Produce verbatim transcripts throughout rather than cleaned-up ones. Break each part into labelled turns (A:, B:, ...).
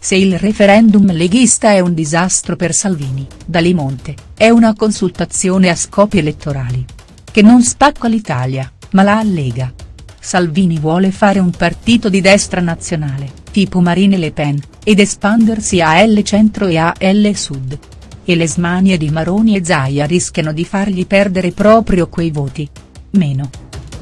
A: Se il referendum leghista è un disastro per Salvini, Dalimonte, è una consultazione a scopi elettorali. Che non spacca l'Italia, ma la allega. Salvini vuole fare un partito di destra nazionale, tipo Marine Le Pen, ed espandersi a L Centro e a L Sud. E le smanie di Maroni e Zaia rischiano di fargli perdere proprio quei voti. Meno.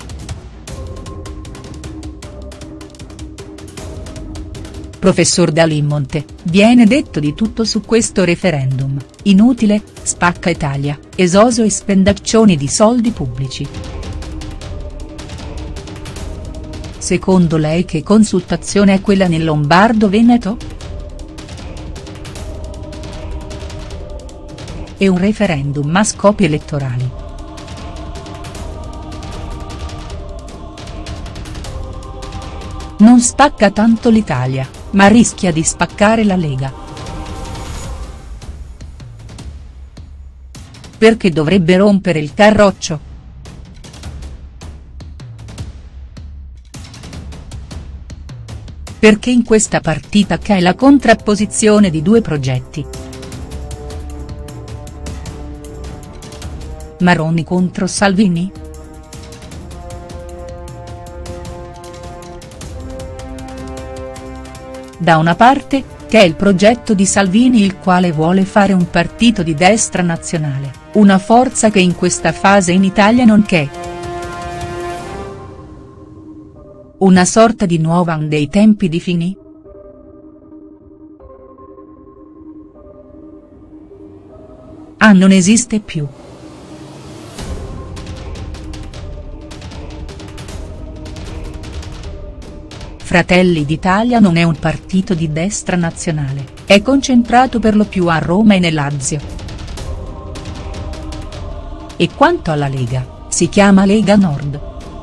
A: Professor Dalimonte, viene detto di tutto su questo referendum, inutile, spacca Italia, esoso e spendaccioni di soldi pubblici. Secondo lei che consultazione è quella nel Lombardo-Veneto? È un referendum a scopi elettorali. Non spacca tanto l'Italia, ma rischia di spaccare la Lega. Perché dovrebbe rompere il carroccio? Perché in questa partita c'è la contrapposizione di due progetti. Maroni contro Salvini?. Da una parte, c'è il progetto di Salvini, il quale vuole fare un partito di destra nazionale, una forza che in questa fase in Italia non c'è. Una sorta di Nuovan dei tempi di Fini?. Ah, non esiste più. Fratelli d'Italia non è un partito di destra nazionale, è concentrato per lo più a Roma e nel Lazio. E quanto alla Lega, si chiama Lega Nord.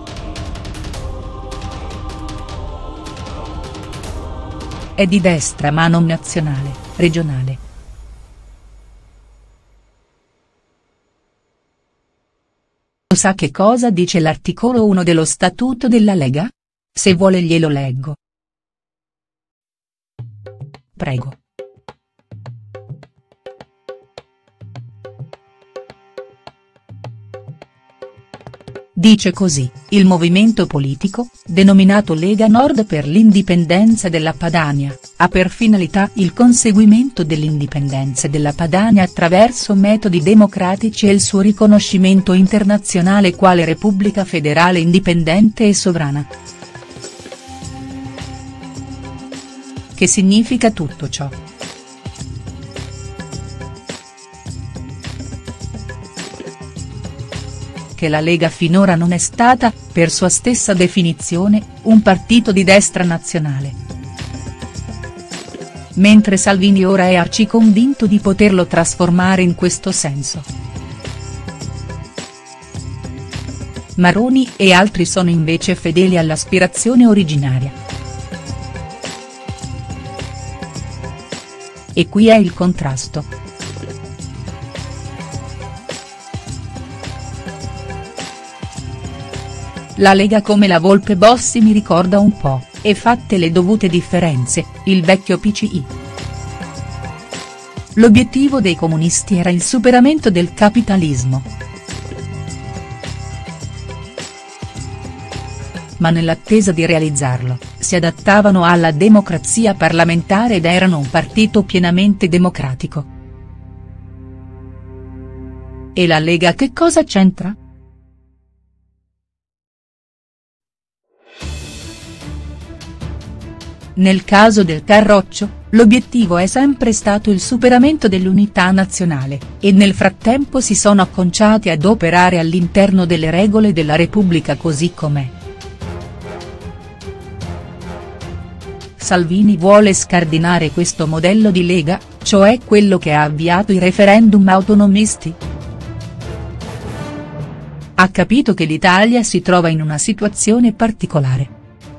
A: È di destra ma non nazionale, regionale. Lo sa che cosa dice l'articolo uno dello Statuto della Lega? Se vuole glielo leggo. Prego. Dice così: il movimento politico, denominato Lega Nord per l'indipendenza della Padania, ha per finalità il conseguimento dell'indipendenza della Padania attraverso metodi democratici e il suo riconoscimento internazionale quale Repubblica federale indipendente e sovrana. Che significa tutto ciò? Che la Lega finora non è stata, per sua stessa definizione, un partito di destra nazionale. Mentre Salvini ora è arciconvinto di poterlo trasformare in questo senso. Maroni e altri sono invece fedeli all'aspirazione originaria. E qui è il contrasto. La Lega come la Volpe Bossi mi ricorda un po', e fatte le dovute differenze, il vecchio P C I. L'obiettivo dei comunisti era il superamento del capitalismo. Ma nell'attesa di realizzarlo, si adattavano alla democrazia parlamentare ed erano un partito pienamente democratico. E la Lega che cosa c'entra?. Nel caso del Carroccio, l'obiettivo è sempre stato il superamento dell'unità nazionale, e nel frattempo si sono acconciati ad operare all'interno delle regole della Repubblica così com'è. Salvini vuole scardinare questo modello di Lega, cioè quello che ha avviato i referendum autonomisti? Ha capito che l'Italia si trova in una situazione particolare.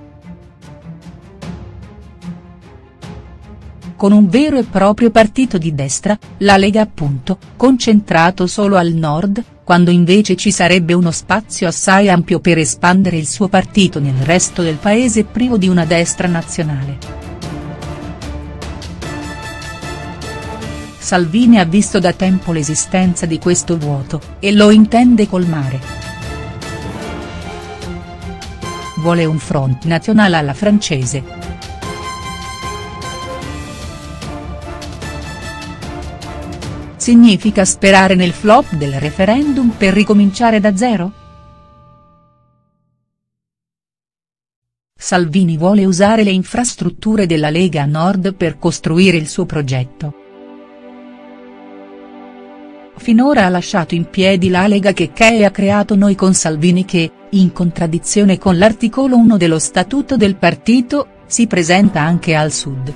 A: Con un vero e proprio partito di destra, la Lega appunto, concentrato solo al nord, quando invece ci sarebbe uno spazio assai ampio per espandere il suo partito nel resto del paese privo di una destra nazionale. Salvini ha visto da tempo l'esistenza di questo vuoto, e lo intende colmare. Vuole un front nazionale alla francese. Significa sperare nel flop del referendum per ricominciare da zero? Salvini vuole usare le infrastrutture della Lega Nord per costruire il suo progetto. Finora ha lasciato in piedi la Lega che Che ha creato Noi con Salvini che, in contraddizione con l'articolo uno dello statuto del partito, si presenta anche al sud.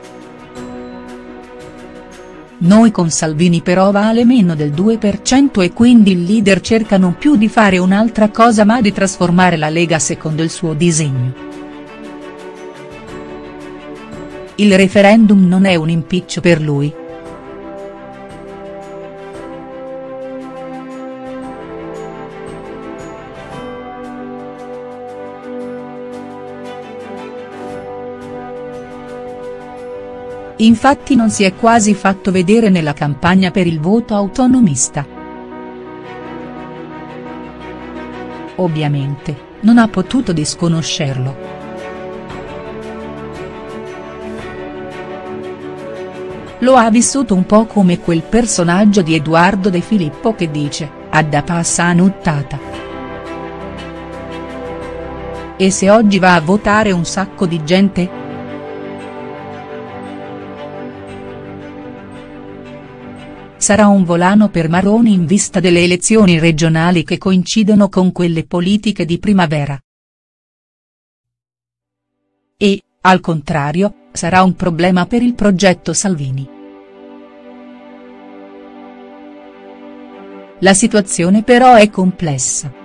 A: Noi con Salvini però vale meno del due per cento e quindi il leader cerca non più di fare un'altra cosa ma di trasformare la Lega secondo il suo disegno. Il referendum non è un impiccio per lui. Infatti non si è quasi fatto vedere nella campagna per il voto autonomista. Ovviamente, non ha potuto disconoscerlo. Lo ha vissuto un po' come quel personaggio di Edoardo De Filippo che dice, "Adda passa a nuttata". E se oggi va a votare un sacco di gente?. Sarà un volano per Maroni in vista delle elezioni regionali che coincidono con quelle politiche di primavera. E, al contrario, sarà un problema per il progetto Salvini. La situazione però è complessa.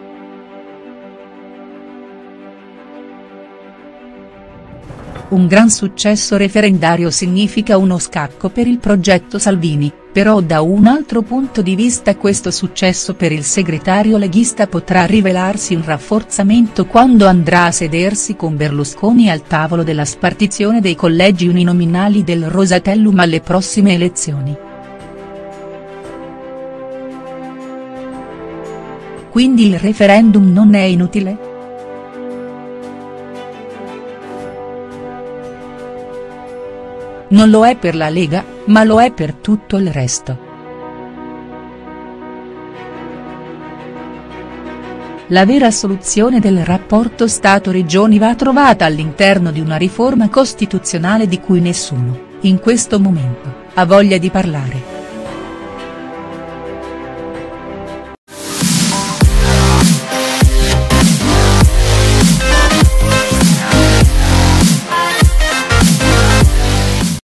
A: Un gran successo referendario significa uno scacco per il progetto Salvini, però da un altro punto di vista questo successo per il segretario leghista potrà rivelarsi un rafforzamento quando andrà a sedersi con Berlusconi al tavolo della spartizione dei collegi uninominali del Rosatellum alle prossime elezioni. Quindi il referendum non è inutile?. Non lo è per la Lega, ma lo è per tutto il resto. La vera soluzione del rapporto Stato-Regioni va trovata all'interno di una riforma costituzionale di cui nessuno, in questo momento, ha voglia di parlare.